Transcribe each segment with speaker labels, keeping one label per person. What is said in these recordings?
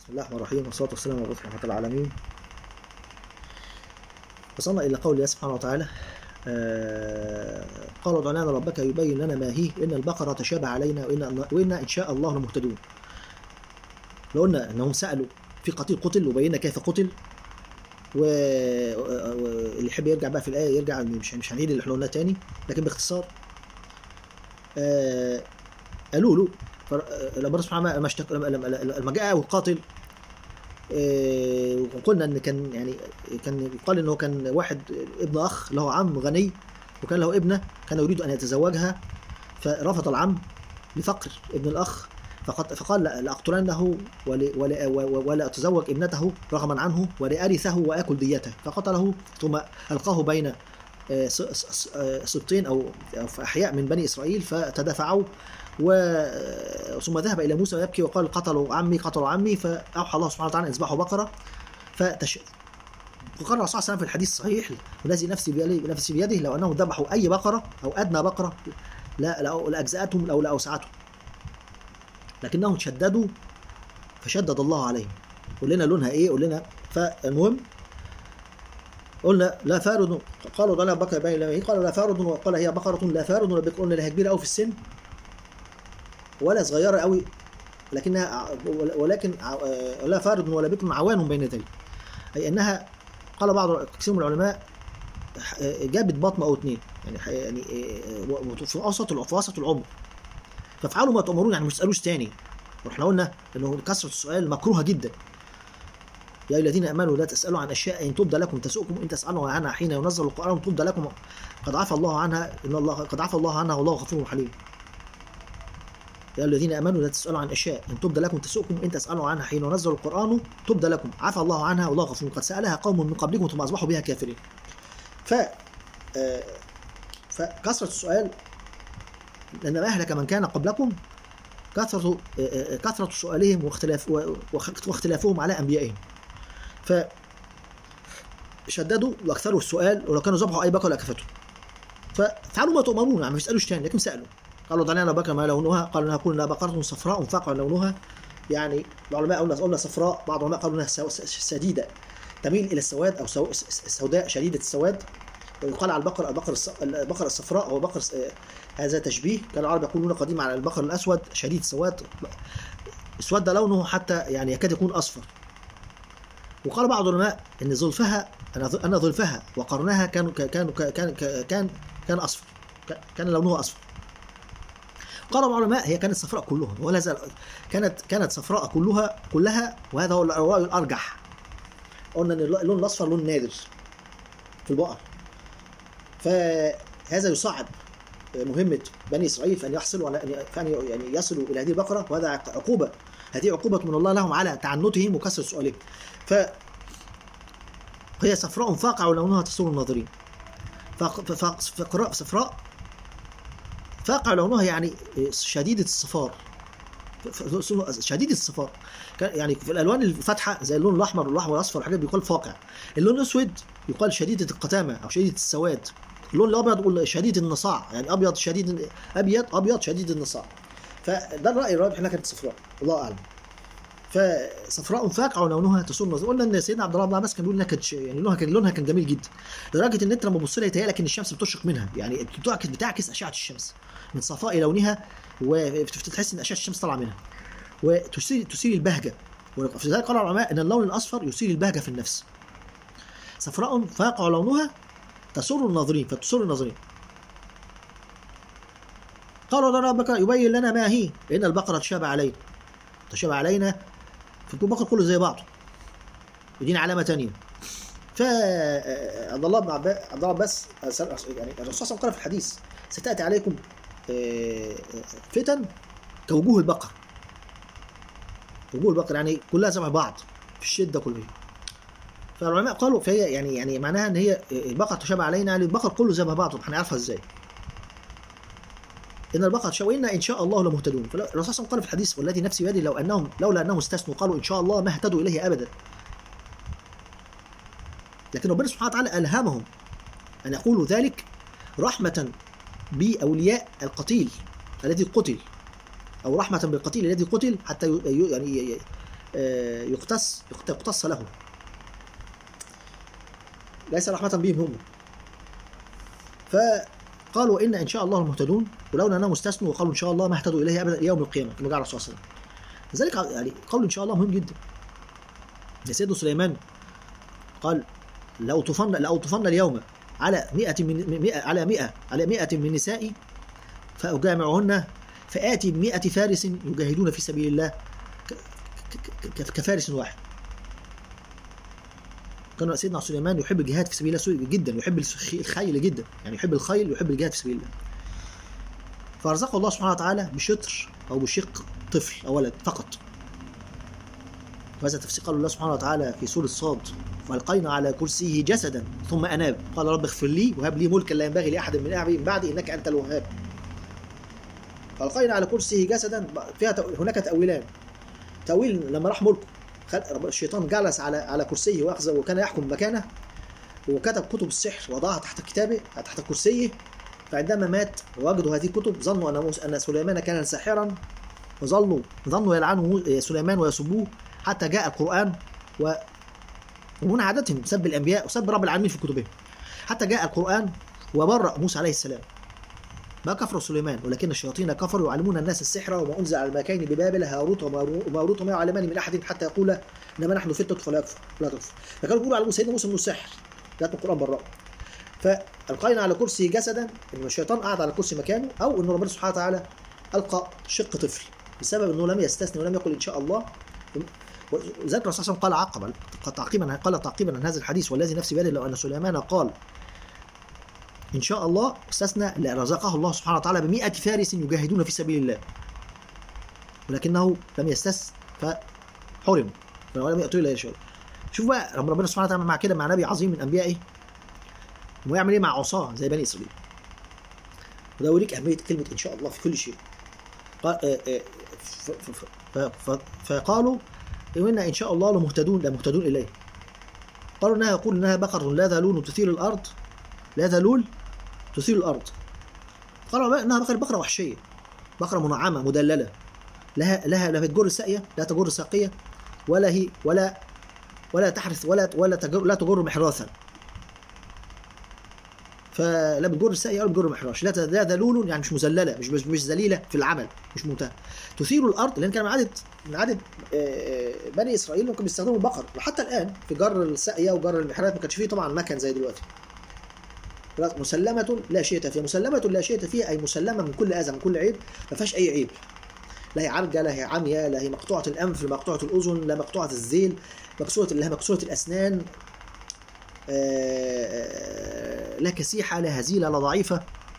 Speaker 1: بسم الله الرحمن الرحيم والصلاة والسلام على رسول الله العالمين. وصلنا إلى قول الله سبحانه وتعالى قالوا ادع لنا ربك يبين لنا ما هي إن البقرة تشابه علينا وإنا إن شاء الله لمهتدون. لو قلنا أنهم سألوا في قتل وبينا كيف قتل، واللي يحب يرجع بقى في الآية يرجع، مش هنعيد اللي احنا قلناه تاني، لكن باختصار قالوا له ربنا سبحانه لما جاء القاتل، وقلنا ان كان يقال انه كان واحد ابن اخ له عم غني، وكان له ابنه كان يريد ان يتزوجها، فرفض العم لفقر ابن الاخ، فقال لاقتلنه ولا اتزوج ابنته رغما عنه ولارثه واكل ديته، فقتله ثم القاه بين سبطين او احياء من بني اسرائيل فتدافعوا، ثم ذهب الى موسى يبكي وقال قتلوا عمي، فاوحى الله سبحانه وتعالى ان اذبحوا بقره. وقال الرسول صلى الله عليه وسلم في الحديث الصحيح والذي نفسي بيده لو انهم ذبحوا اي بقره او ادنى بقره لاجزاتهم او لاوسعتهم، لكنهم شددوا فشدد الله عليهم. قول لنا لونها ايه؟ قول لنا. فالمهم قلنا لا فارض، قالوا انا بقره باين لما قال لا فارض، وقال هي بقره لا فارض ولا بكر، قلنا لها كبيره قوي في السن ولا صغيره قوي، ولكن لا فارض ولا بكر عوان بين ذلك، اي انها قال بعض كثير من العلماء جابت بطن او اثنين، يعني في وسط العمر، فافعلوا ما تؤمرون، يعني مش تسالوش تاني. واحنا قلنا انه كثره السؤال مكروهه جدا. يا الذين امنوا لا تسالوا عن اشياء ان تبدى لكم تسؤكم ان تسالوا عنها حين ينزل القران تبدى لكم قد عفى الله عنها قد عفى الله عنها والله غفور حليم. يا الذين امنوا لا تسالوا عن اشياء ان تبدى لكم تسؤكم ان تسالوا عنها حين ينزل القران تبدى لكم عفى الله عنها والله غفور، قد سالها قوم من قبلكم ثم اصبحوا بها كافرين. فكثره السؤال لأنما أهلك من كان قبلكم كثرة سؤالهم واختلافهم على أنبيائهم، فشددوا واكثروا السؤال، ولو كانوا ذبحوا أي بقرة لأكفتهم. ففعلوا ما تؤمرون، يعني ما يسألوش تاني، لكن سألوا. قالوا دعنا بقرة ما لونها، قالوا انها كلنا بقرة صفراء فاقع لونها، يعني العلماء قلنا صفراء، بعض العلماء قالوا انها سديدة تميل إلى السواد أو سوداء شديدة السواد، ويقال على البقر الصفراء هو بقر، هذا تشبيه. كان العرب يقولون قديما على البقر الأسود شديد السواد، اسود لونه حتى يعني يكاد يكون أصفر. وقال بعض العلماء ان ظلفها وقرنها كان أصفر، كان لونه أصفر. قال بعض العلماء هي كانت صفراء كلها، ولا زال كانت صفراء كلها، وهذا هو الرأي الأرجح. قلنا ان اللون الأصفر لون نادر في البقر، فهذا يصعب مهمة بني إسرائيل فأن يصلوا إلى هذه البقرة، وهذا عقوبة، هذه عقوبة من الله لهم على تعنتهم وكثرة سؤالهم. فهي صفراء فاقع لونها تسر الناظرين. صفراء فاقع لونها يعني شديدة الصفار، يعني في الألوان الفاتحة زي اللون الأحمر والأحمر والأصفر والحاجات بيقال فاقع. اللون الأسود يقال شديدة القتامة أو شديدة السواد. اللون الأبيض يقول شديد النصاع، يعني أبيض شديد النصاع. فده الرأي الراجح إنها كانت صفراء، الله أعلم. فصفراء فاقع لونها تسر الناظرين. قلنا إن سيدنا عبد الله بن عباس كان بيقول إنها كانت يعني لونها كان جميل جدا، لدرجة إن أنت لما تبص لها يتهيألك إن الشمس بتشرق منها، يعني بتعكس أشعة الشمس من صفاء لونها، وتحس إن أشعة الشمس طالعة منها وتثير البهجة. وفي ذلك قال العلماء ان اللون الاصفر يثير البهجة في النفس. صفراء فاقع لونها تسر الناظرين فتسر الناظرين. قالوا لنا ربك يبين لنا ما هي ان البقرة تشابه علينا في البقر كله زي بعض، يدينا علامة تانية. عبد الله بن عباس يعني الرسول صلى الله عليه وسلم قال في الحديث ستأتي عليكم فتن كوجوه البقر، يعني كلها شبه بعض في الشده كلها. فالعلماء قالوا فهي يعني معناها ان هي البقر تشابه علينا، يعني البقر كله شبه بعضه، هنعرفها ازاي؟ ان البقر تشابه ان شاء الله لمهتدون. فالرسول صلى الله عليه وسلم قال في الحديث والذي نفسي بيده لولا انهم استثنوا قالوا ان شاء الله ما اهتدوا اليه ابدا. لكن ربنا سبحانه وتعالى الهمهم ان يقولوا ذلك رحمه باولياء القتيل الذي قتل، او رحمه بالقتيل الذي قتل، حتى يعني يقتص له، ليس رحمة بهم هم. فقالوا إن شاء الله المهتدون، ولولا أنهم استثنوا وقالوا إن شاء الله ما اهتدوا إليه أبدا يوم القيامة كما قال الرسول صلى الله عليه وسلم. لذلك يعني قول إن شاء الله مهم جدا. يا سيدنا سليمان قال لأطوفن اليوم على 100 من نسائي فأجامعهن فآتي ب100 فارس يجاهدون في سبيل الله كفارس واحد. كان سيدنا سليمان يحب الجهاد في سبيل الله جدا، يحب الخيل جدا، يعني يحب الخيل ويحب الجهاد في سبيل الله. فارزقه الله سبحانه وتعالى بشطر او بشق طفل او ولد فقط. وهذا تفسير قال الله سبحانه وتعالى في سورة صاد: فألقينا على كرسيه جسدا ثم أناب قال رب اغفر لي وهب لي ملكا لا ينبغي لأحد من بعدي إنك أنت الوهاب. فألقينا على كرسيه جسدا فيها هناك تأويلان. تأويل لما راح ملكه الشيطان جلس على كرسيه واخذ وكان يحكم مكانه وكتب كتب السحر وضعها تحت كتابه تحت كرسيه. فعندما مات ووجدوا هذه الكتب ظنوا أن سليمان كان ساحرا ظنوا يلعنوا سليمان ويسبوه حتى جاء القرآن ومن عادتهم سب الأنبياء وسب رب العالمين في كتبهم حتى جاء القرآن وبرأ موسى عليه السلام. ما كفر سليمان ولكن الشياطين كفروا يعلمون الناس السحر وما أنزل على الملكين ببابل هاروت وماروت وما يعلمان من أحد حتى يقول إنما نحن فتنة فلا تكفر. فكانوا يقولوا على سيدنا موسى إنه سحر، جاءت القرآن برأه. فألقينا على كرسي جسدا إن الشيطان قعد على كرسي مكانه، أو إنه ربنا سبحانه وتعالى ألقى شق طفل بسبب إنه لم يستثني ولم يقل إن شاء الله. وذلك الرسول صلى الله عليه وسلم قال تعقيبا عن هذا الحديث: والذي نفسي بيده لو أن سليمان قال إن شاء الله استثنى لرزقه الله سبحانه وتعالى ب100 فارس يجاهدون في سبيل الله، ولكنه لم يستثن فحرم ولم يأتوا إلى شيء. شوف بقى ربنا سبحانه وتعالى مع كده مع نبي عظيم من أنبيائه ويعمل إيه مع عصاه زي بني إسرائيل. وده يوريك أهمية كلمة إن شاء الله في كل شيء. فقالوا إن شاء الله لمهتدون إليه. قالوا إنها يقول إنها بقرة لا ذلول تثير الأرض، لا ذلول تثير الأرض. قالوا إنها بقرة وحشية، بقرة منعمة مدللة، لها لا تجر ساقية، لا تجر ساقية، ولا هي ولا تحرث لا تجر محراثا. فلا بتجر الساقية ولا بتجر محراث. لا ذلول يعني مش مذللة، مش ذليلة في العمل، مش منتهى. تثير الأرض لأن كان من عدد بني إسرائيل ممكن بيستخدموا البقر، وحتى الآن في جر الساقية وجر المحراث ما كانش فيه طبعا مكن زي دلوقتي. مسلمة لا شيء فيها، مسلمة لا شيء فيها أي مسلمة من كل أذى من كل عيب، ما فيهاش أي عيب، لا هي عرجة لا هي عمياء لا هي مقطوعة الأنف لا مقطوعة الأذن لا مقطوعة الذيل مكسورة الأسنان، لا كسيحة لا هزيلة لا ضعيفة.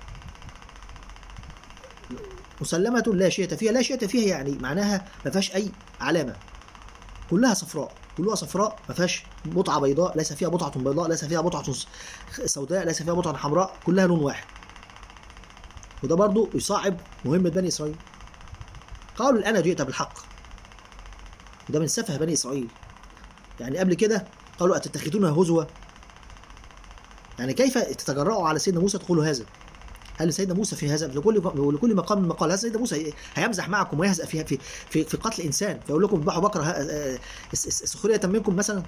Speaker 1: مسلمة لا شيء فيها، لا شيء فيها يعني معناها ما فيهاش أي علامة، كلها صفراء ما فيهاش بقعة بيضاء، ليس فيها بقعة بيضاء، ليس فيها بقعة سوداء، ليس فيها بقعة حمراء، كلها لون واحد. وده برضو يصعب مهمة بني إسرائيل. قالوا الآن جئت بالحق، وده من سفه بني إسرائيل. يعني قبل كده قالوا أتتخذونها هزوة، يعني كيف تتجرأوا على سيدنا موسى تقولوا هذا؟ هل سيدنا موسى في هذا لكل مقام من مقال؟ هل سيدنا موسى هيمزح معكم ويهزأ في قتل إنسان فيقول لكم اذبحوا بقرة سخرية منكم مثلا؟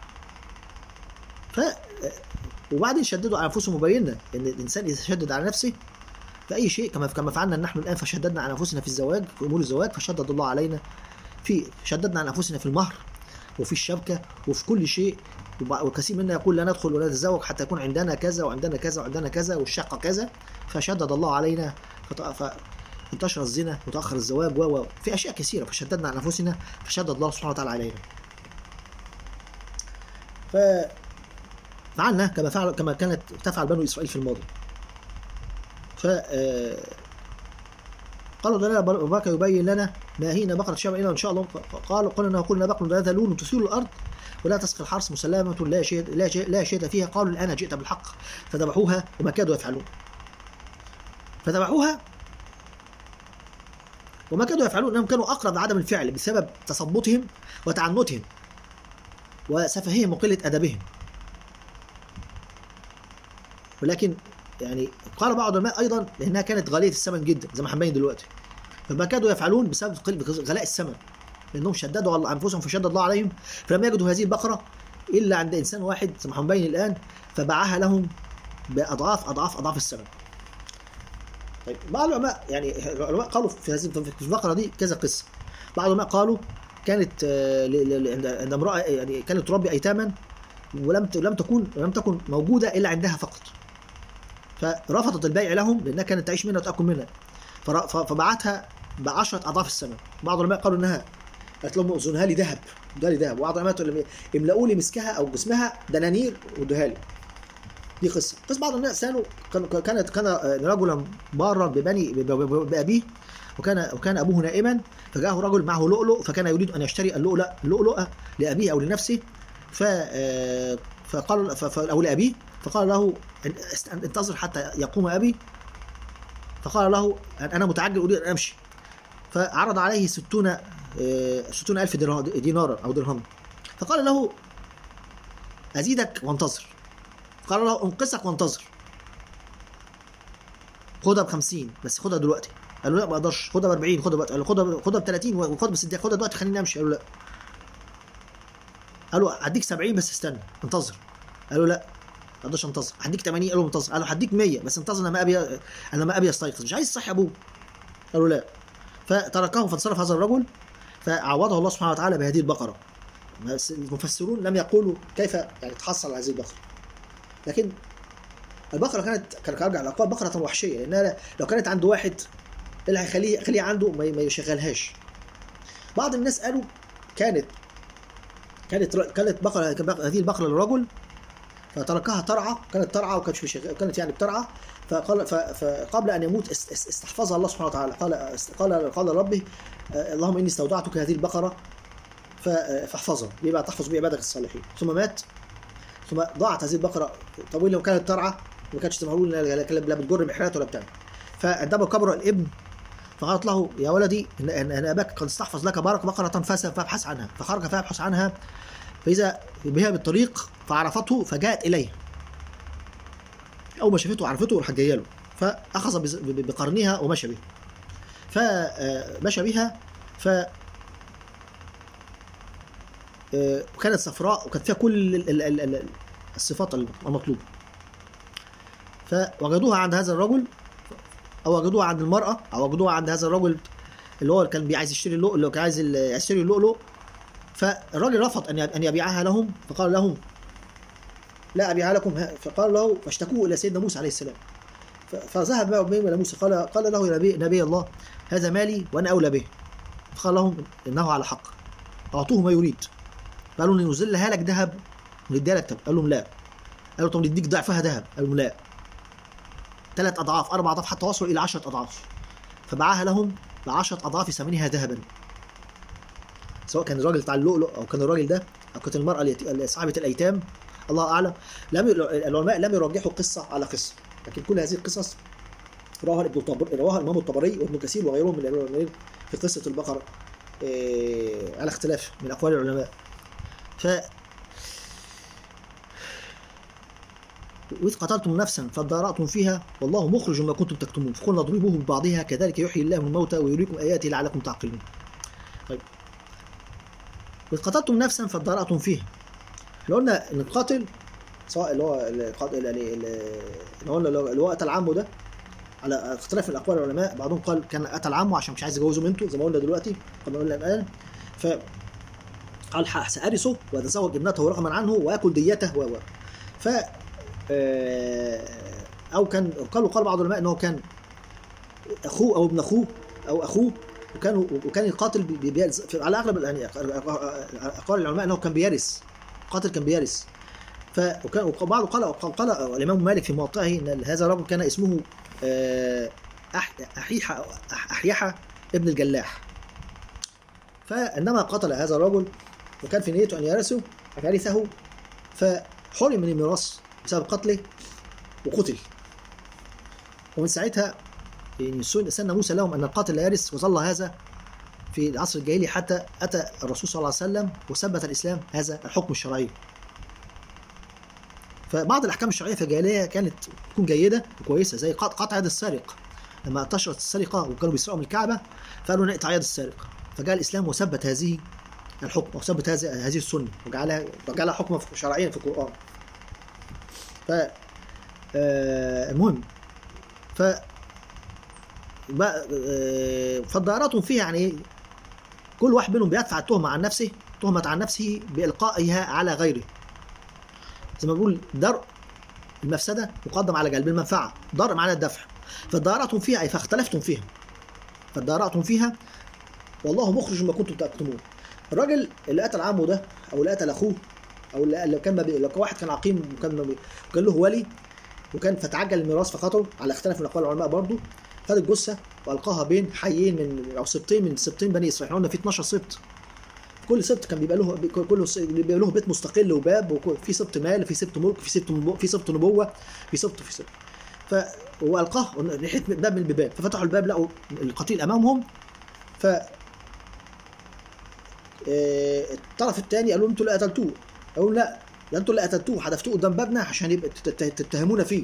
Speaker 1: وبعدين شددوا على أنفسهم مبينا إن الإنسان إذا شدد على نفسه فأي شيء كما فعلنا نحن الآن، فشددنا على أنفسنا في الزواج في أمور الزواج، فشدد الله علينا شددنا على أنفسنا في المهر وفي الشبكة وفي كل شيء. وكثير منا يقول لا ندخل ولا نتزوج حتى يكون عندنا كذا وعندنا كذا وعندنا كذا والشقة كذا، فشدد الله علينا فانتشر الزنا وتأخر الزواج في أشياء كثيرة، فشددنا على أنفسنا فشدد الله سبحانه وتعالى علينا. فعلنا كما كانت تفعل بنو إسرائيل في الماضي. قالوا لنا ربك يبين لنا ما هي بقرة شبه إن شاء الله. قلنا بقرة لا ذلول تثير الأرض ولا تسقي الحرث مسلمة لا شيء فيها. قالوا الآن جئت بالحق فذبحوها وما كادوا يفعلون. أنهم كانوا أقرب لعدم الفعل بسبب تثبطهم وتعنتهم وسفههم وقلة أدبهم. ولكن يعني قال بعض العلماء أيضا لأنها كانت غالية الثمن جدا زي ما هنبين دلوقتي، فما كادوا يفعلون بسبب غلاء الثمن. لانهم شددوا على انفسهم فشدد الله عليهم، فلم يجدوا هذه البقره الا عند انسان واحد سمحهم بين الان، فباعها لهم باضعاف اضعاف اضعاف الثمن. طيب بعض العلماء يعني العلماء قالوا في هذه في البقره دي كذا قصه. بعض العلماء قالوا كانت عند امراه يعني كانت تربي ايتاما ولم تكن موجوده الا عندها فقط، فرفضت البيع لهم لانها كانت تعيش منها وتاكل منها، فباعتها ب10 اضعاف الثمن. بعض العلماء قالوا انها قالت لهم اظنها لي ذهب، ده لي ذهب، وبعض العلماء قالوا املأوا لي مسكها او جسمها دنانير وادوها لي. دي قصه بعض الناس كان رجلا بارا بابيه، وكان ابوه نائما، فجاءه رجل معه لؤلؤ، فكان يريد ان يشتري اللؤلؤ لابيه او لنفسه، فقال او لابيه، فقال له انتظر حتى يقوم ابي، فقال له انا متعجل اريد ان امشي، فعرض عليه 60,000 دينارا او درهم، فقال له ازيدك وانتظر، قال له انقصك وانتظر، خدها ب50 بس خدها دلوقتي. قال له لا ما اقدرش، خدها ب40، خدها دلوقتي. قال له خدها ب30 وخدها بس خدها دلوقتي خليني امشي. قال له لا. قال له هديك 70 بس استنى انتظر. قال له لا ما اقدرش انتظر. هديك 80. قال له انتظر. قال له هديك 100 بس انتظر انا ما ابي يستيقظ، مش عايز صحي ابوه. قال له لا. فتركه فانصرف هذا الرجل، فعوضه الله سبحانه وتعالى بهذه البقره. المفسرون لم يقولوا كيف يعني تحصل على هذه البقره، لكن البقره كان ارجع الاقوال بقره وحشيه، لانها لو كانت عند واحد اللي هيخليه عنده ما يشغلهاش. بعض الناس قالوا كانت بقره، هذه البقره للرجل فتركها ترعى، كانت ترعى وكانت يعني بترعى، فقبل ان يموت استحفظها الله سبحانه وتعالى. قال ربي اللهم اني استودعتك هذه البقره فاحفظها، يبقى تحفظ بعبادك الصالحين. ثم مات، ثم ضاعت هذه البقره. طب لو كانت ترعى ما كانتش تمهلول لا بتجر محرات ولا بتاع. فعندما كبر الابن فقالت له يا ولدي ان اباك قد استحفظ لك بقره فابحث عنها. فخرج فيبحث عنها، فاذا بها بالطريق فعرفته فجاءت اليه. اول ما شافته عرفته وراح جايه له، فاخذ بقرنها ومشى بها. فمشى بها وكانت صفراء وكانت فيها كل الصفات المطلوبه. فوجدوها عند هذا الرجل، او وجدوها عند المراه، او وجدوها عند هذا الرجل اللي هو كان عايز يشتري اللؤلؤ، اللي كان عايز يشتري اللؤلؤ. فالراجل رفض ان يبيعها لهم، فقال لهم لا ابيعها لكم. فقال له فاشتكوه الى سيدنا موسى عليه السلام، فذهب بهم الى موسى، قال له يا نبي الله هذا مالي وانا اولى به. فقال لهم انه على حق، اعطوه ما يريد. قالوا ننزلها لك ذهب ونديها لك. قال لهم لا. قالوا طب نديك ضعفها ذهب. قالوا لا. 3 أضعاف 4 أضعاف حتى وصلوا إلى 10 أضعاف. فباعها لهم ب10 أضعاف ثمنها ذهبا. سواء كان الراجل بتاع اللؤلؤ أو كان الراجل ده أو كانت المرأة صاحبة الأيتام، الله أعلم. العلماء لم يرجحوا قصة على قصة، لكن كل هذه القصص رواها الإمام الطبري وابن كثير وغيرهم من العلماء في قصة البقرة على اختلاف من أقوال العلماء. وإذ قتلتم نفسا فادارأتم فيها والله مخرج ما كنتم تكتمون فقلنا اضربوه ببعضها كذلك يحيي الله الموتى ويريكم آياته لعلكم تعقلون. طيب وإذ قتلتم نفسا فادارأتم فيها، لو قلنا ان القاتل سواء اللي هو قتل عمه، ده على اختلاف الاقوال العلماء. بعضهم قال كان قتل عمه عشان مش عايز يجوزه بنته زي ما قلنا دلوقتي كما قلنا الان، قال سأرثه وأتزوج ابنته رغما عنه وآكل ديته ف أو كان قال بعض العلماء أنه كان أخوه أو ابن أخوه أو أخوه، وكان القاتل على أغلب يعني أقوال العلماء أنه كان بيرث، القاتل كان بيرث. وبعض قال الإمام مالك في موطئه أن هذا الرجل كان اسمه أحيحة ابن الجلاح. فإنما قتل هذا الرجل وكان في نيته أن يرثه فحرم من الميراث بسبب قتله وقتل. ومن ساعتها سن موسى لهم أن القاتل لا يرث، وظل هذا في العصر الجاهلي حتى أتى الرسول صلى الله عليه وسلم وثبت الإسلام هذا الحكم الشرعي. فبعض الأحكام الشرعية في الجاهلية كانت تكون جيدة وكويسة، زي قطع يد السارق. لما انتشرت السرقة وكانوا بيسرقوا من الكعبة فقالوا نقطع يد السارق، فجاء الإسلام وثبت هذه الحكم وثبت هذه السنة وجعلها حكما شرعيا في القرآن. المهم فالدائرات فيها يعني كل واحد منهم بيدفع التهمة عن نفسه، تهمة عن نفسه بإلقائها على غيره. زي ما بقول درء المفسدة مقدم على جلب المنفعة، درء معنى الدفع. فالدائرات فيها أي فاختلفتم فيها، فالدائرات فيها والله مخرج ما كنتم تكتمون. الراجل اللي قتل عمه ده او اللي قتل اخوه او اللي كان لو واحد كان عقيم وكان له ولي وكان فتعجل الميراث فقتله على اختلاف من اقوال العلماء برضه، خد الجثه والقاها بين حيين من او سبطين من سبطين بني اسرائيل. احنا قلنا في 12 سبط، كل سبط كان بيبقى له بيت مستقل وباب، وفي سبط مال، في سبط ملك، في سبط نبوه، في سبط والقاه ناحيه باب من البيبان. ففتحوا الباب لقوا القتيل امامهم. ف الطرف الثاني قالوا انتوا اللي قتلتوه، قالوا لا ده انتوا اللي قتلتوه، حدفتوه قدام بابنا عشان يبقى تتهمونا فيه.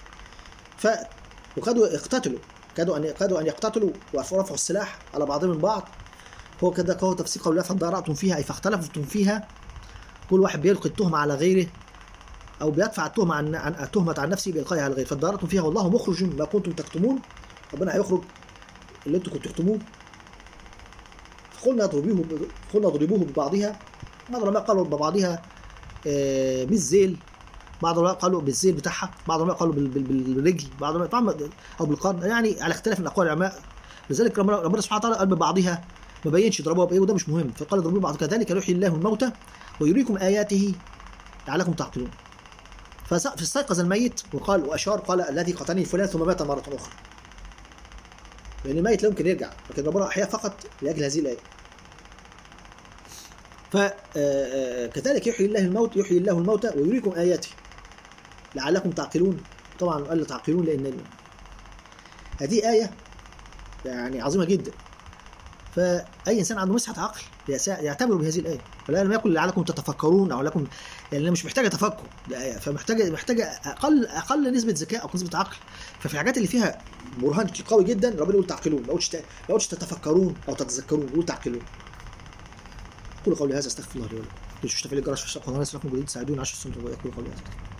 Speaker 1: اقتتلوا، كادوا ان يقتتلوا ورفعوا السلاح على بعضهم من بعض. هو كده هو تفسير قول الله فدارأتم فيها اي فاختلفتم فيها. كل واحد بيلقي التهمه على غيره او بيدفع التهمه عن نفسه بإلقائها على غيره. فدارأتم فيها والله مخرج ما كنتم تكتمون، ربنا هيخرج اللي انتم كنتوا تكتموه. قلنا اضربوه ببعضها. بعض العلماء قالوا ببعضها بالذيل، بعض العلماء قالوا بالذيل بتاعها، بعض العلماء قالوا بالرجل، بعض العلماء او بالقرن، يعني على اختلاف من اقوال العلماء. لذلك ربنا سبحانه وتعالى قال ببعضها، ما بينش ضربوها بايه، وده مش مهم. فقال اضربوه ببعض كذلك يحيي الله الموتى ويريكم اياته لعلكم تعقلون. فاستيقظ الميت قال الذي قتلني فلان ثم مات مره اخرى، لان الميت لا يمكن يرجع، لكن ربنا احيا فقط لاجل هذه الايه. فكذلك يحيي الله الموتى ويريكم آياته لعلكم تعقلون. طبعا قال تعقلون لأن هذه آية يعني عظيمة جدا، فأي إنسان عنده مسحة عقل يعتبر بهذه الآية. فلا لم يقل لعلكم تتفكرون أو لكم، يعني مش محتاجة تفكر، فمحتاجة أقل نسبة ذكاء أو نسبة عقل. ففي الحاجات اللي فيها برهان قوي جدا ربنا يقول تعقلون، ما يقولش تتفكرون أو تتذكرون، يقول تعقلون. قولوا قولي هذا استغفر الله لي ولكم. ليش تفعيل الجرس في الشقة وناس لكم جديد تساعدون 10 سنين. يقول قولي هذا.